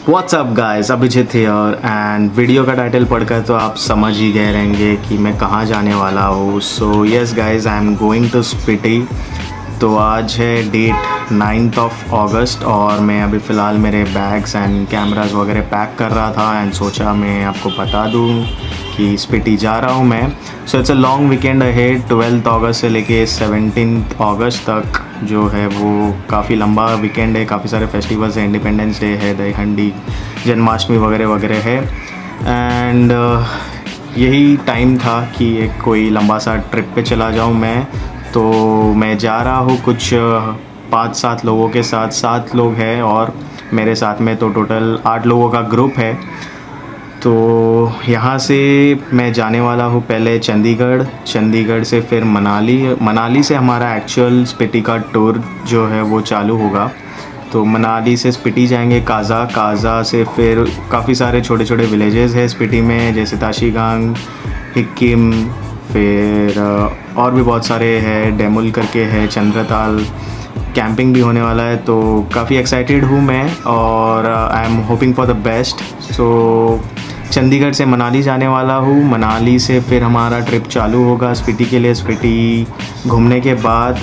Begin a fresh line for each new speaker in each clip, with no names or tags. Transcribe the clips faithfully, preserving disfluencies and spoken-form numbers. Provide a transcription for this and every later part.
WhatsApp guys, Abhijeet here and video का title पढ़कर तो आप समझ ही गए रहेंगे कि मैं कहाँ जाने वाला हूँ। So yes guys, I am going to Spiti. तो आज है डेट नाइन्थ ऑफ अगस्त और मैं अभी फ़िलहाल मेरे बैग्स एंड कैमरास वगैरह पैक कर रहा था एंड सोचा मैं आपको बता दूँ कि स्पीति जा रहा हूँ मैं। So it's a long weekend ahead. Twelfth अगस्त से लेके सेवनटीन्थ अगस्त तक जो है वो काफ़ी लंबा वीकेंड है। काफ़ी सारे फेस्टिवल्स है, इंडिपेंडेंस डे है, दही हंडी, जन्माष्टमी वगैरह वगैरह है। एंड uh, यही टाइम था कि एक कोई लंबा सा ट्रिप पे चला जाऊँ मैं। तो मैं जा रहा हूँ कुछ पाँच सात लोगों के साथ। सात लोग हैं और मेरे साथ में तो टोटल आठ लोगों का ग्रुप है। तो यहाँ से मैं जाने वाला हूँ पहले चंडीगढ़, चंडीगढ़ से फिर मनाली। मनाली से हमारा एक्चुअल स्पीति का टूर जो है वो चालू होगा। तो मनाली से स्पीति जाएंगे काज़ा, काज़ा से फिर काफ़ी सारे छोटे छोटे विलेजेस हैं स्पीति में, जैसे ताशीगांग, हिक्किम, फिर और भी बहुत सारे हैं, डेमुल करके है, चंद्रताल। कैंपिंग भी होने वाला है। तो काफ़ी एक्साइटेड हूँ मैं और I am hoping for the best. So Chandigarh से मनाली जाने वाला हूँ। मनाली से फिर हमारा ट्रिप चालू होगा स्पीति के लिए। स्पीति घूमने के बाद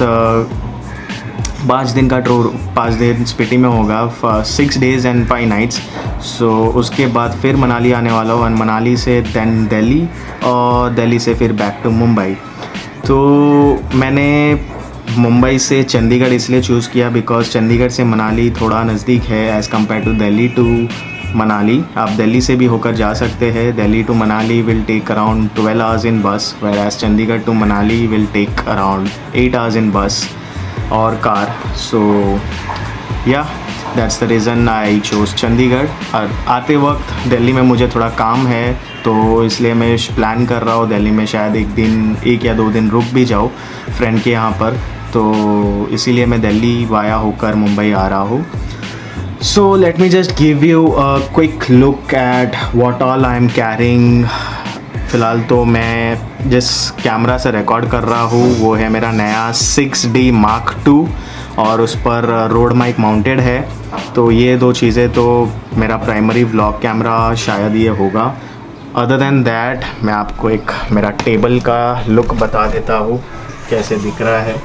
पाँच दिन का टूर, पाँच दिन स्पीति में होगा, six days and five nights. So उसके बाद फिर मनाली आने वाला हूँ एंड मनाली से दैन दिल्ली और दिल्ली से फिर बैक टू मुंबई। तो मैंने मुंबई से चंडीगढ़ इसलिए चूज़ किया बिकॉज़ चंडीगढ़ से मनाली थोड़ा नज़दीक है as compare to Delhi to Manali. आप दिल्ली से भी होकर जा सकते हैं। Delhi to Manali will take around twelve hours in bus, whereas Chandigarh to Manali will take around eight hours in bus और car. So yeah that's the reason I chose Chandigarh. और आते वक्त दिल्ली में मुझे थोड़ा काम है तो इसलिए मैं प्लान कर रहा हूँ दिल्ली में शायद एक दिन, एक या दो दिन रुक भी जाऊँ फ्रेंड के यहाँ पर। तो इसीलिए मैं दिल्ली वाया होकर मुंबई आ रहा हूँ। So let me just give you a quick look at what all I am carrying। फ़िलहाल तो मैं जिस कैमरा से रिकॉर्ड कर रहा हूँ वो है मेरा नया सिक्स डी मार्क टू और उस पर रोड माइक माउंटेड है। तो ये दो चीज़ें तो मेरा प्राइमरी व्लॉग कैमरा शायद ये होगा। अदर दैन दैट मैं आपको एक मेरा टेबल का लुक बता देता हूँ कैसे दिख रहा है।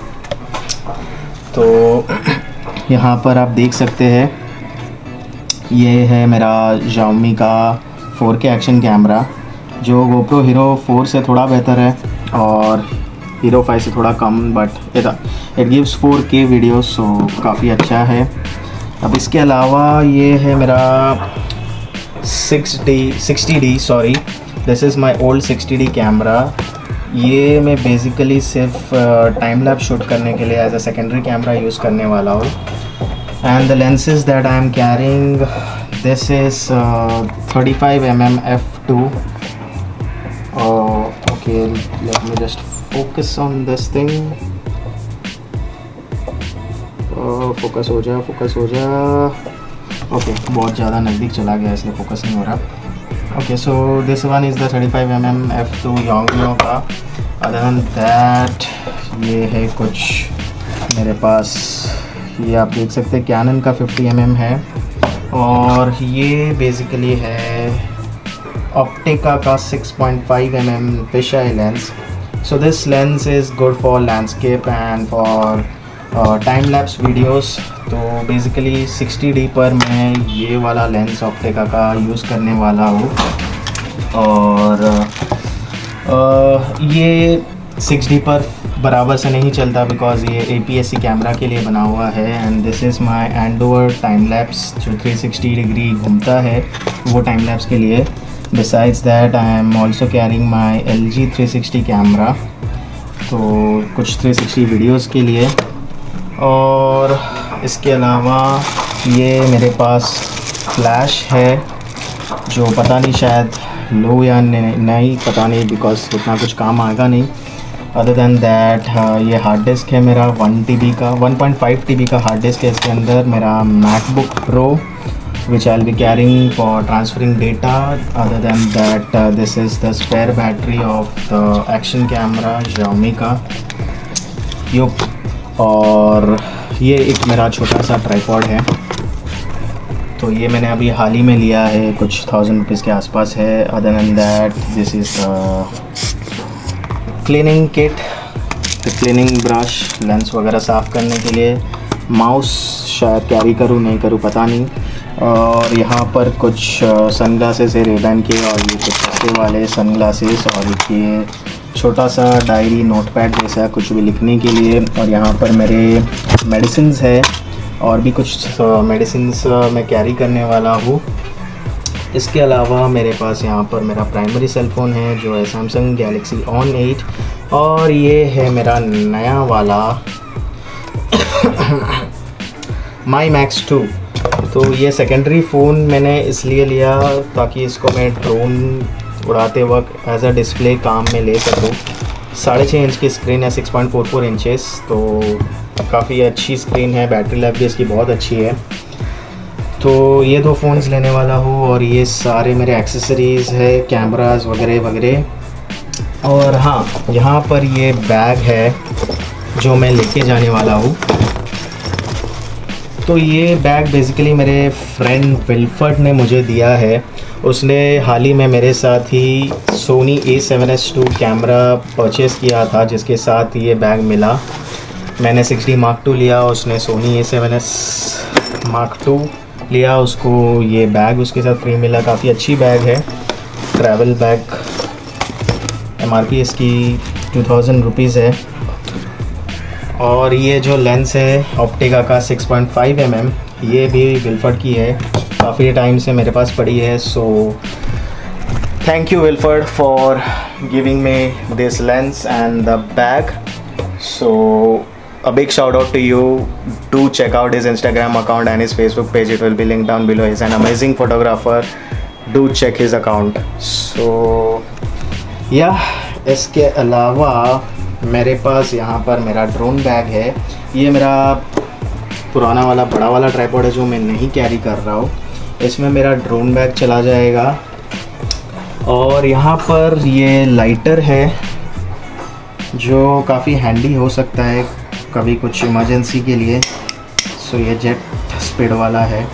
तो यहाँ पर आप देख सकते हैं, ये है मेरा Xiaomi का फोर के एक्शन कैमरा जो GoPro Hero फोर से थोड़ा बेहतर है और Hero फाइव से थोड़ा कम, but it gives four K video, so काफ़ी अच्छा है। अब इसके अलावा ये है मेरा six D sixty D sorry this is my old sixty D camera. ये मैं बेसिकली सिर्फ टाइम लैप्स शूट करने के लिए as a secondary camera use करने वाला हूँ। And the lenses that I am carrying, this is uh, thirty-five millimeter f two. Oh, okay, let me just focus on this thing. Oh, focus हो जा, focus हो जा। Okay, बहुत ज़्यादा नज़दीक चला गया इसलिए focus नहीं हो रहा। Okay, so this one is the thirty-five millimeter f two Yongnuo का। Other than that, ये है कुछ मेरे पास, ये आप देख सकते हैं कैनन का फिफ्टी एम एम है और ये बेसिकली है ऑप्टिका का six point five M M fisheye lens. So this lens is good for landscape and for time lapse videos. तो बेसिकली सिक्सटी डी पर मैं ये वाला लेंस ऑप्टिका का यूज़ करने वाला हूँ और uh, ये सिक्स डी पर बराबर से नहीं चलता बिकॉज ये A P S C camera के लिए बना हुआ है। And this is my endover time lapse जो थ्री सिक्सटी डिग्री घूमता है वो टाइम लैप्स के लिए। Besides that I am also carrying my L G three sixty camera, तो कुछ थ्री सिक्सटी वीडियोज़ के लिए। और इसके अलावा ये मेरे पास फ्लैश है जो पता नहीं शायद लो या नहीं, पता नहीं बिकॉज उतना कुछ काम आएगा नहीं। अदर दैन दैट ये हार्ड डिस्क है मेरा वन टी बी का, one point five T B का हार्ड डिस्क है इसके अंदर। मेरा MacBook Pro which I will be carrying for transferring data. Other than that this is the spare battery of the action camera Xiaomi का युप। और ये एक मेरा छोटा सा ट्राइपॉड है। तो ये मैंने अभी हाल ही में लिया है, कुछ थाउजेंड रुपीज़ के आसपास है। Other than that this is cleaning kit, cleaning brush, lens वगैरह साफ़ करने के लिए। माउस शायद कैरी करूँ नहीं करूँ पता नहीं। और यहाँ पर कुछ सन ग्लासेस है रेबैन के, और ये कुछ सस्ते वाले सन ग्लासेस, और ये छोटा सा डायरी नोटपैड जैसा कुछ भी लिखने के लिए। और यहाँ पर मेरे मेडिसिन्स है और भी कुछ मेडिसिन्स मैं कैरी करने वाला हूँ। इसके अलावा मेरे पास यहाँ पर मेरा प्राइमरी सेल फ़ोन है जो है सैमसंग गैलेक्सी ऑन एट, और ये है मेरा नया वाला माई मैक्स टू। तो ये सेकेंडरी फ़ोन मैंने इसलिए लिया ताकि इसको मैं ड्रोन उड़ाते वक्त एज अ डिस्प्ले काम में ले सकूँ। साढ़े छः इंच की स्क्रीन है, six point four four inches, तो काफ़ी अच्छी स्क्रीन है। बैटरी लाइफ भी इसकी बहुत अच्छी है। तो ये दो फ़ोन्स लेने वाला हूँ, और ये सारे मेरे एक्सेसरीज़ है, कैमरास वगैरह वगैरह। और हाँ, यहाँ पर ये बैग है जो मैं लेके जाने वाला हूँ। तो ये बैग बेसिकली मेरे फ्रेंड विल्फर्ड ने मुझे दिया है। उसने हाल ही में मेरे साथ ही Sony A seven S two camera purchase किया था, जिसके साथ ये बैग मिला। मैंने सिक्स डी मार्क टू लिया, उसने Sony A seven S mark two लिया, उसको ये बैग उसके साथ फ्री मिला। काफ़ी अच्छी बैग है, travel bag. M R P इसकी टू थाउजेंड रुपीज़ है। और ये जो लेंस है ऑप्टिका का six point five M M, ये भी विल्फर्ड की है, काफ़ी टाइम से मेरे पास पड़ी है। So thank you Wilfred for giving me this lens and the bag. So a big shout out to you. Do check out his Instagram account and his Facebook page. It will be linked down below. He's an amazing photographer. Do check his account. So yeah, इसके अलावा मेरे पास यहाँ पर मेरा drone bag है। ये मेरा पुराना वाला बड़ा वाला ट्राइपॉड है जो मैं नहीं कैरी कर रहा हूँ। इसमें मेरा ड्रोन बैग चला जाएगा। और यहाँ पर ये लाइटर है जो काफ़ी हैंडी हो सकता है कभी कुछ इमरजेंसी के लिए। सो ये जेट स्पीड वाला है,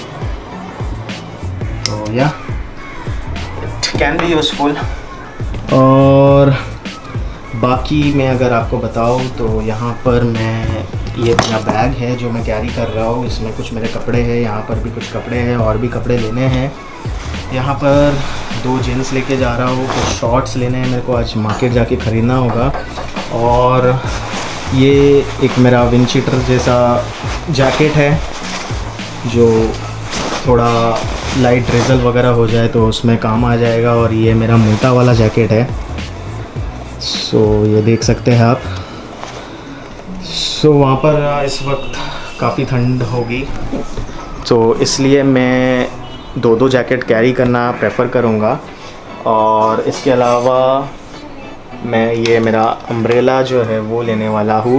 तो या इट कैन बी यूज़फुल। और बाकी मैं अगर आपको बताऊँ तो यहाँ पर मैं ये मेरा बैग है जो मैं कैरी कर रहा हूँ। इसमें कुछ मेरे कपड़े हैं, यहाँ पर भी कुछ कपड़े हैं, और भी कपड़े लेने हैं। यहाँ पर दो जीन्स लेके जा रहा हूँ, कुछ शॉर्ट्स लेने हैं, मेरे को आज मार्केट जाके ख़रीदना होगा। और ये एक मेरा विंड शीटर जैसा जैकेट है जो थोड़ा लाइट ड्रिजल वगैरह हो जाए तो उसमें काम आ जाएगा। और ये मेरा मोटा वाला जैकेट है, सो ये देख सकते हैं आप। सो वहाँ पर इस वक्त काफ़ी ठंड होगी, तो इसलिए मैं दो दो जैकेट कैरी करना प्रेफर करूँगा। और इसके अलावा मैं ये मेरा अम्ब्रेला जो है वो लेने वाला हूँ,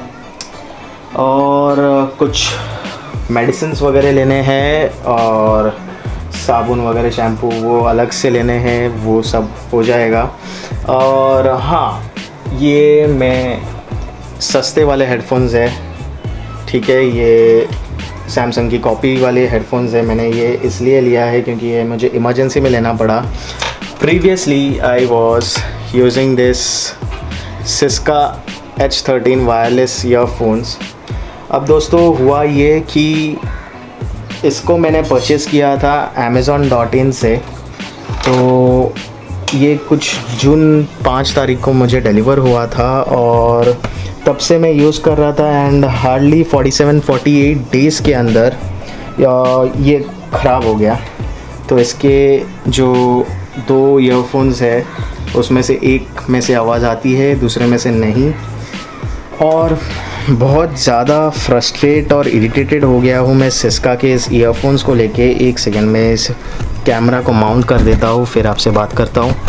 और कुछ मेडिसिन्स वगैरह लेने हैं, और साबुन वगैरह शैम्पू वो अलग से लेने हैं, वो सब हो जाएगा। और हाँ, ये मैं सस्ते वाले हेडफोन्स है, ठीक है, ये सैमसंग की कॉपी वाले हेडफोन्स है। मैंने ये इसलिए लिया है क्योंकि ये मुझे इमरजेंसी में लेना पड़ा। Previously I was using this Syska H thirteen wireless earphones. अब दोस्तों हुआ ये कि इसको मैंने परचेज़ किया था अमेज़ॉन डॉट इन से। तो ये कुछ जून पाँच तारीख को मुझे डिलीवर हुआ था, और तब से मैं यूज़ कर रहा था। And hardly forty seven forty eight days के अंदर ये ख़राब हो गया। तो इसके जो दो ईयरफोन्स है उसमें से एक में से आवाज़ आती है, दूसरे में से नहीं। और बहुत ज़्यादा फ्रस्ट्रेट और इरिटेटेड हो गया हूँ मैं सिस्का के इस ईयरफोन्स को लेके। एक सेकंड में इस कैमरा को माउंट कर देता हूँ, फिर आपसे बात करता हूँ।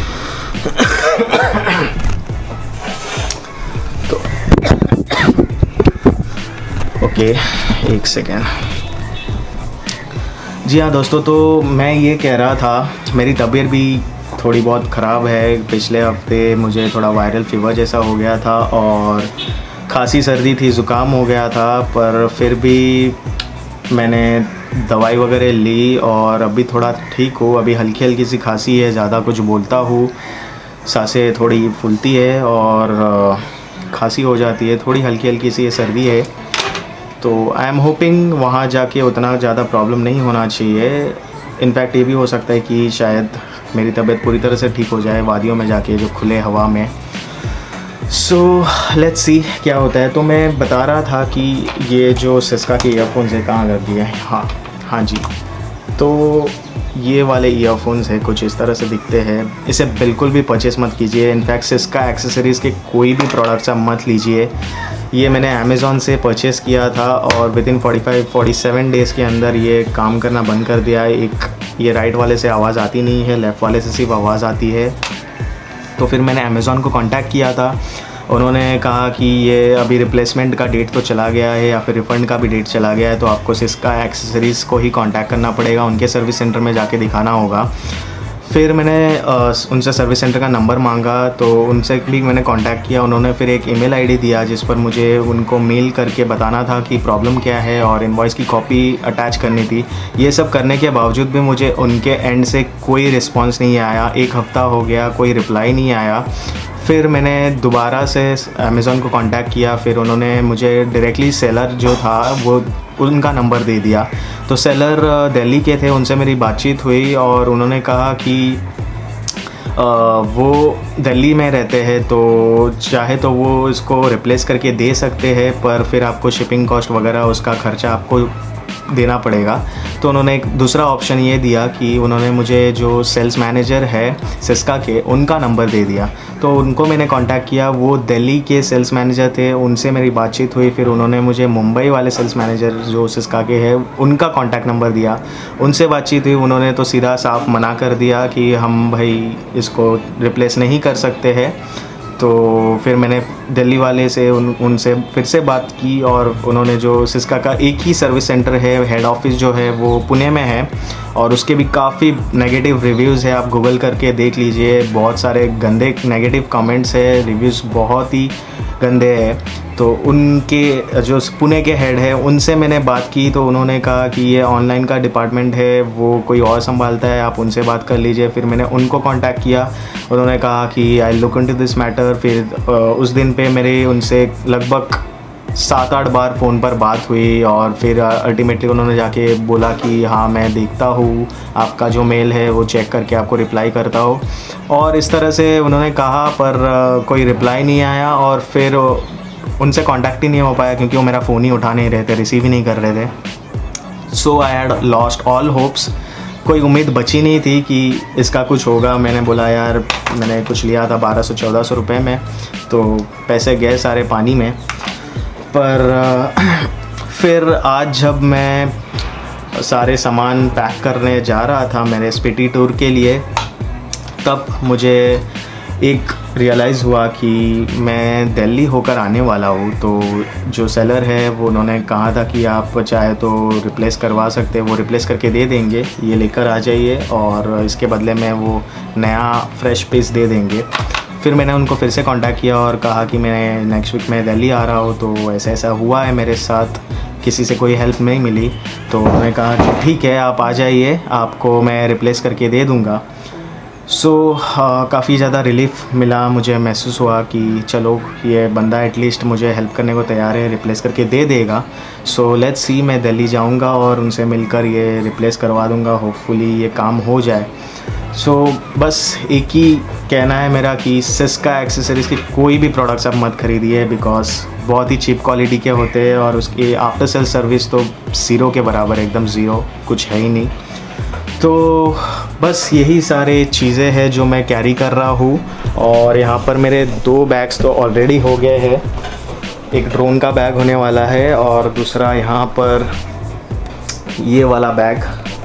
तो ओके, एक सेकंड। जी हाँ दोस्तों, तो मैं ये कह रहा था, मेरी तबीयत भी थोड़ी बहुत ख़राब है। पिछले हफ्ते मुझे थोड़ा वायरल फीवर जैसा हो गया था, और खांसी सर्दी थी, ज़ुकाम हो गया था। पर फिर भी मैंने दवाई वगैरह ली और अभी थोड़ा ठीक हो। अभी हल्की हल्की सी खांसी है, ज़्यादा कुछ बोलता हूँ, सांसें थोड़ी फूलती है और खांसी हो जाती है, थोड़ी हल्की हल्की सी ये सर्दी है। तो आई एम होपिंग वहाँ जाके उतना ज़्यादा प्रॉब्लम नहीं होना चाहिए। इनफैक्ट ये भी हो सकता है कि शायद मेरी तबीयत पूरी तरह से ठीक हो जाए वादियों में जाके, जो खुले हवा में। सो लेट्स सी क्या होता है। तो मैं बता रहा था कि ये जो सिस्का के ईयरफोन्स है कहाँ रख दिए हैं। हाँ हाँ जी, तो ये वाले ईयरफोन्स है, कुछ इस तरह से दिखते हैं। इसे बिल्कुल भी परचेस मत कीजिए। इनफैक्ट सिस्का एक्सेसरीज़ के कोई भी प्रोडक्ट्स आप मत लीजिए। ये मैंने अमेज़ॉन से परचेस किया था और within forty five forty seven days के अंदर ये काम करना बंद कर दिया है। एक ये राइट वाले से आवाज़ आती नहीं है, लेफ़्ट वाले से सिर्फ आवाज़ आती है। तो फिर मैंने अमेज़ॉन को कांटेक्ट किया था। उन्होंने कहा कि ये अभी रिप्लेसमेंट का डेट तो चला गया है या फिर रिफ़ंड का भी डेट चला गया है, तो आपको सिस्का एक्सेसरीज़ को ही कांटेक्ट करना पड़ेगा, उनके सर्विस सेंटर में जाके दिखाना होगा। फिर मैंने उनसे सर्विस सेंटर का नंबर मांगा, तो उनसे भी मैंने कांटेक्ट किया। उन्होंने फिर एक ईमेल आईडी दिया जिस पर मुझे उनको मेल करके बताना था कि प्रॉब्लम क्या है और इनवॉइस की कॉपी अटैच करनी थी। ये सब करने के बावजूद भी मुझे उनके एंड से कोई रिस्पांस नहीं आया। एक हफ़्ता हो गया, कोई रिप्लाई नहीं आया। फिर मैंने दोबारा से अमेज़ॉन को कांटेक्ट किया। फिर उन्होंने मुझे डायरेक्टली सेलर जो था वो उनका नंबर दे दिया। तो सेलर दिल्ली के थे, उनसे मेरी बातचीत हुई और उन्होंने कहा कि आ, वो दिल्ली में रहते हैं, तो चाहे तो वो इसको रिप्लेस करके दे सकते हैं, पर फिर आपको शिपिंग कॉस्ट वगैरह उसका ख़र्चा आपको देना पड़ेगा। तो उन्होंने एक दूसरा ऑप्शन ये दिया कि उन्होंने मुझे जो सेल्स मैनेजर है सिस्का के, उनका नंबर दे दिया। तो उनको मैंने कांटेक्ट किया, वो दिल्ली के सेल्स मैनेजर थे, उनसे मेरी बातचीत हुई। फिर उन्होंने मुझे मुंबई वाले सेल्स मैनेजर जो सिस्का के हैं उनका कांटेक्ट नंबर दिया, उनसे बातचीत हुई। उन्होंने तो सीधा साफ मना कर दिया कि हम भाई इसको रिप्लेस नहीं कर सकते हैं। तो फिर मैंने दिल्ली वाले से उन उनसे फिर से बात की और उन्होंने जो सिस्का का एक ही सर्विस सेंटर है, हेड ऑफिस जो है वो पुणे में है और उसके भी काफ़ी नेगेटिव रिव्यूज़ है। आप गूगल करके देख लीजिए, बहुत सारे गंदे नेगेटिव कमेंट्स है, रिव्यूज़ बहुत ही गंदे हैं। तो उनके जो पुणे के हेड है उनसे मैंने बात की, तो उन्होंने कहा कि ये ऑनलाइन का डिपार्टमेंट है, वो कोई और संभालता है, आप उनसे बात कर लीजिए। फिर मैंने उनको कांटेक्ट किया, उन्होंने कहा कि I look into this matter. फिर उस दिन पे मेरे उनसे लगभग सात आठ बार फ़ोन पर बात हुई और फिर अल्टीमेटली उन्होंने जाके बोला कि हाँ मैं देखता हूँ, आपका जो मेल है वो चेक करके आपको रिप्लाई करता हूँ। और इस तरह से उन्होंने कहा, पर कोई रिप्लाई नहीं आया और फिर उनसे कांटेक्ट ही नहीं हो पाया क्योंकि वो मेरा फ़ोन ही उठा नहीं रहे थे, रिसीव ही नहीं कर रहे थे। So I had lost all hopes. कोई उम्मीद बची नहीं थी कि इसका कुछ होगा। मैंने बोला यार मैंने कुछ लिया था बारह सौ चौदह सौ रुपये में, तो पैसे गए सारे पानी में। पर फिर आज जब मैं सारे सामान पैक करने जा रहा था मेरे स्पीटी टूर के लिए, तब मुझे एक रियलाइज़ हुआ कि मैं दिल्ली होकर आने वाला हूँ। तो जो सेलर है वो उन्होंने कहा था कि आप चाहे तो रिप्लेस करवा सकते हैं, वो रिप्लेस करके दे देंगे, ये लेकर आ जाइए और इसके बदले में वो नया फ्रेश पीस दे देंगे। फिर मैंने उनको फिर से कांटेक्ट किया और कहा कि मैं नेक्स्ट वीक में दिल्ली आ रहा हूँ, तो ऐसा ऐसा हुआ है मेरे साथ, किसी से कोई हेल्प नहीं मिली। तो उन्होंने कहा कि ठीक है आप आ जाइए, आपको मैं रिप्लेस करके दे दूँगा। सो so, काफ़ी ज़्यादा रिलीफ मिला, मुझे महसूस हुआ कि चलो ये बंदा एटलीस्ट मुझे हेल्प करने को तैयार है, रिप्लेस करके दे देगा। सो लेट्स सी, मैं दिल्ली जाऊंगा और उनसे मिलकर ये रिप्लेस करवा दूंगा, होपफुली ये काम हो जाए। सो so, बस एक ही कहना है मेरा कि सिस्का एक्सेसरीज़ के कोई भी प्रोडक्ट्स आप मत खरीदिए, बिकॉज बहुत ही चीप क्वालिटी के होते हैं और उसकी आफ्टर सेल सर्विस तो ज़ीरो के बराबर, एकदम ज़ीरो, कुछ है ही नहीं। तो बस यही सारे चीज़ें हैं जो मैं कैरी कर रहा हूँ। और यहाँ पर मेरे दो बैग्स तो ऑलरेडी हो गए हैं, एक ड्रोन का बैग होने वाला है और दूसरा यहाँ पर ये वाला बैग,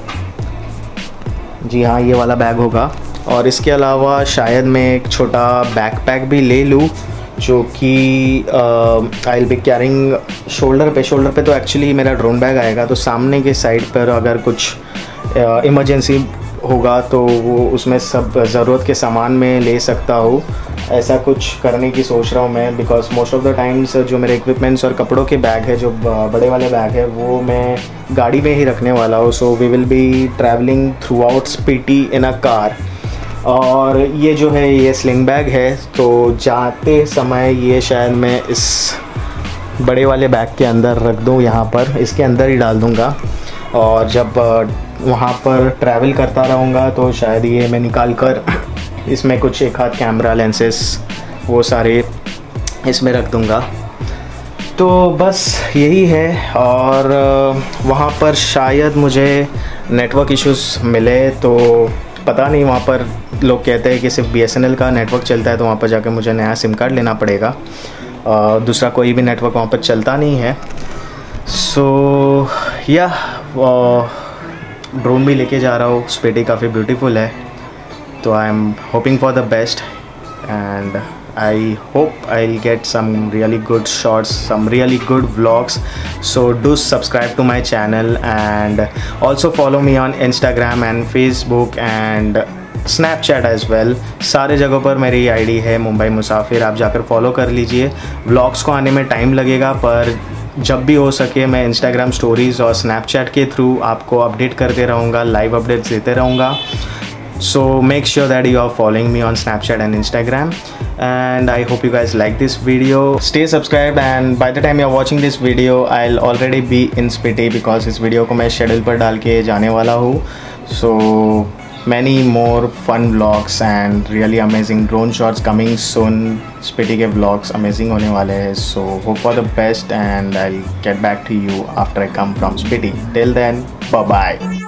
जी हाँ ये वाला बैग होगा। और इसके अलावा शायद मैं एक छोटा बैकपैक भी ले लूँ जो कि I will be carrying shoulder पे। शोल्डर पे तो एक्चुअली मेरा ड्रोन बैग आएगा, तो सामने के साइड पर अगर कुछ इमरजेंसी होगा तो वो उसमें सब ज़रूरत के सामान में ले सकता हूँ। ऐसा कुछ करने की सोच रहा हूँ मैं, because most of the times जो मेरे इक्विपमेंट्स और कपड़ों के बैग है, जो बड़े वाले बैग है, वो मैं गाड़ी में ही रखने वाला हूँ. So we will be travelling throughout Spiti in a car. और ये जो है ये स्लिंग बैग है, तो जाते समय ये शायद मैं इस बड़े वाले बैग के अंदर रख दूँ, यहाँ पर इसके अंदर ही डाल दूँगा. और जब वहाँ पर ट्रैवल करता रहूँगा तो शायद ये मैं निकाल कर इसमें कुछ एक हाथ कैमरा लेंसेस वो सारे इसमें रख दूँगा. तो बस यही है. और वहाँ पर शायद मुझे नेटवर्क इश्यूज़ मिले, तो पता नहीं, वहाँ पर लोग कहते हैं कि सिर्फ बी एस एन एल का नेटवर्क चलता है, तो वहाँ पर जाकर मुझे नया सिम कार्ड लेना पड़ेगा. uh, दूसरा कोई भी नेटवर्क वहाँ पर चलता नहीं है. सो या ड्रोन भी लेके जा रहा हूँ. स्पीटी काफ़ी ब्यूटीफुल है, तो I am hoping for the best and I hope I'll get some really good shots, some really good vlogs. So do subscribe to my channel and also follow me on Instagram and Facebook and Snapchat as well. सारे जगहों पर मेरी ID है मुंबई मुसाफिर, आप जाकर follow कर लीजिए. Vlogs को आने में टाइम लगेगा, पर जब भी हो सके मैं इंस्टाग्राम स्टोरीज़ और स्नैपचैट के थ्रू आपको अपडेट करते रहूँगा, लाइव अपडेट्स देते रहूँगा. So make sure that you are following me on Snapchat and Instagram, and I hope you guys like this video. Stay subscribed, and by the time you are watching this video I'll already be in Spiti, because इस video को मैं schedule पर डाल के जाने वाला हूँ. So many more fun vlogs and really amazing drone shots coming soon. Spiti के vlogs amazing होने वाले हैं. So hope for the best and I'll get back to you after I come from Spiti. Till then, bye bye.